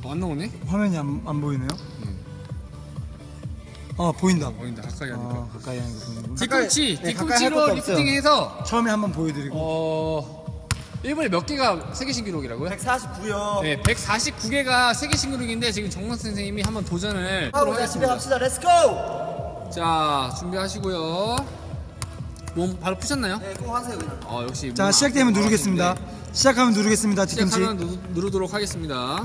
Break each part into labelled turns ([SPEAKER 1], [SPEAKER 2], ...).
[SPEAKER 1] 안 나오네?
[SPEAKER 2] 화면이 안 보이네요? 보인다.
[SPEAKER 1] 보인다. 가까이 하니까.
[SPEAKER 2] 가까이 하니까 보이는구나.
[SPEAKER 1] 뒤꿈치,
[SPEAKER 2] 네, 가까이 할
[SPEAKER 1] 뒤꿈치로
[SPEAKER 2] 것도 없어요.
[SPEAKER 1] 리프팅해서
[SPEAKER 2] 처음에 한번 보여드리고
[SPEAKER 1] 1분에 몇 개가 세계 신기록이라고요?
[SPEAKER 3] 149요.
[SPEAKER 1] 네, 149개가 세계 신기록인데 지금 정원 선생님이 한번 도전을
[SPEAKER 3] 하고 자 집에 갑시다. 렛츠고!
[SPEAKER 1] 자, 준비하시고요. 몸 바로 푸셨나요?
[SPEAKER 3] 네, 꼭 하세요 그냥.
[SPEAKER 1] 역시.
[SPEAKER 2] 자, 시작되면 누르겠습니다. 시작하면 누르겠습니다. 뒤꿈치.
[SPEAKER 1] 시작하면 누르도록 하겠습니다.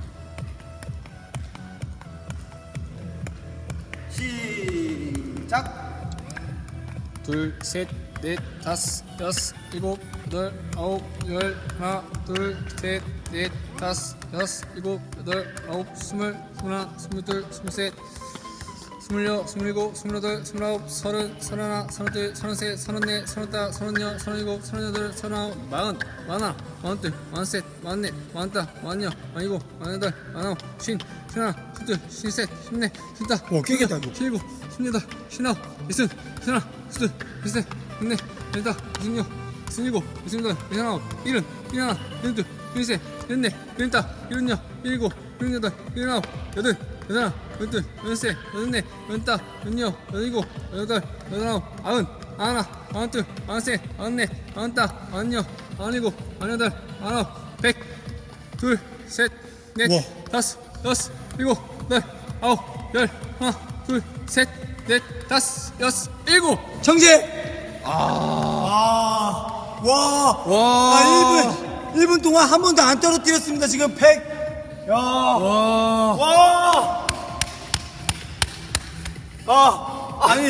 [SPEAKER 3] 시작!
[SPEAKER 1] 둘, 셋, 넷, 다섯, 여섯, 일곱, 여덟, 아홉, 열, 하나, 둘, 셋, 넷, 다섯, 여섯, 일곱, 여덟, 아홉, 스물, 스물하나, 스물둘, 스물셋, 스물여, 스물일곱, 스물여덟, 스물아홉, 서른, 서른하나, 서른둘, 서른셋, 서른넷, 서른다, 서른여, 서른일곱, 서른여덟, 서른아홉, 마흔, 마흔하나, 마흔둘, 마흔셋, 마흔넷, 마흔다, 마흔여, 마흔일곱, 마흔여덟, 마흔아홉, 쉰, 쉰하나, 쉰둘, 쉰셋, 쉰넷, 쉰다,
[SPEAKER 2] 깨겠다 이거.
[SPEAKER 1] 쉰일곱, 쉰여덟, 쉰아홉, 이순, 이순하나, 이순둘, 이순셋, 이순넷, 이순다, 이순여, 이순일곱, 이순여덟, 이순아홉, 일흔, 일흔하나, 일흔둘, 일흔셋, 일흔넷, 일흔다, 일흔여, 일흔일곱, 일흔여덟, 일흔아홉, 여든, 여든하나, 여든둘, 여든셋, 여든넷, 여든다, 여든여, 여든일곱, 여든여덟, 여든아홉, 아흔, 아흔하나, 아흔둘, 아흔셋, 아흔넷, 아흔다, 아흔여, 아흔일곱, 아흔여덟, 아흔아홉, 백, 둘, 셋, 넷,
[SPEAKER 2] 우와.
[SPEAKER 1] 다섯, 여섯, 일곱, 여덟, 아홉, 열, 하나, 둘, 셋, 넷, 다섯, 여섯, 일곱.
[SPEAKER 2] 정지! 와. 1분 동안 한 번도 안 떨어뜨렸습니다. 지금 100. 와. 아니.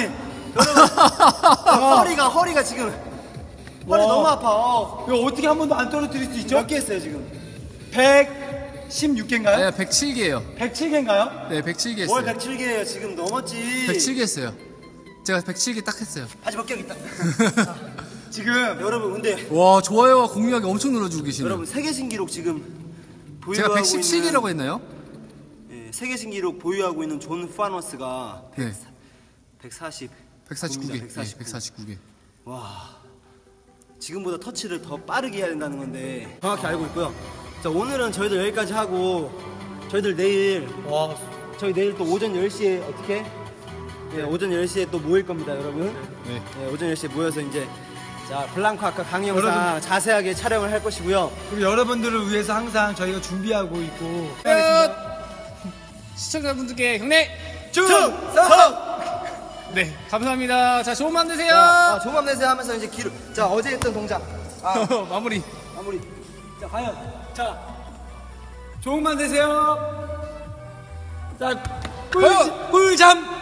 [SPEAKER 3] 허리가 지금 허리 너무 아파.
[SPEAKER 2] 이거 어떻게 한 번도 안 떨어뜨릴 수 있죠?
[SPEAKER 3] 몇 개 했어요 지금?
[SPEAKER 2] 116개인가요?
[SPEAKER 1] 네, 107개예요.
[SPEAKER 2] 107개인가요?
[SPEAKER 1] 네, 107개
[SPEAKER 3] 뭘
[SPEAKER 1] 했어요.
[SPEAKER 3] 107개예요 지금 넘었지.
[SPEAKER 1] 107개 했어요. 제가 107개 딱 했어요.
[SPEAKER 3] 바지 벗겨야겠다.
[SPEAKER 2] 지금
[SPEAKER 3] 여러분 근데
[SPEAKER 1] 와, 좋아요와 공유하기 엄청 눌러주고 계시네요.
[SPEAKER 3] 여러분 세계 신기록 지금
[SPEAKER 1] 제가
[SPEAKER 3] 보유하고
[SPEAKER 1] 117개라고 했나요?
[SPEAKER 3] 예, 세계 신기록 보유하고 있는 존 파너스가
[SPEAKER 1] 네.
[SPEAKER 3] 149개.
[SPEAKER 1] 149개.
[SPEAKER 3] 와, 지금보다 터치를 더 빠르게 해야 된다는 건데 정확히 알고 있고요. 자, 오늘은 저희들 여기까지 하고 저희 내일 또 오전 10시에 어떻게? 네, 오전 10시에 또 모일 겁니다, 여러분.
[SPEAKER 1] 네.
[SPEAKER 3] 네, 오전 10시에 모여서 이제 자, 블랑코 아까 강의 영상 자세하게 촬영을 할 것이고요.
[SPEAKER 2] 그리고 여러분들을 위해서 항상 저희가 준비하고 있고.
[SPEAKER 1] 시청자분들께 경례!
[SPEAKER 3] 충성!
[SPEAKER 1] 네, 감사합니다. 자, 좋은 밤 되세요!
[SPEAKER 3] 좋은 밤 되세요 하면서 이제 자, 어제 했던 동작.
[SPEAKER 1] 마무리.
[SPEAKER 2] 자, 과연. 자, 좋은 밤 되세요. 자, 꿀잠!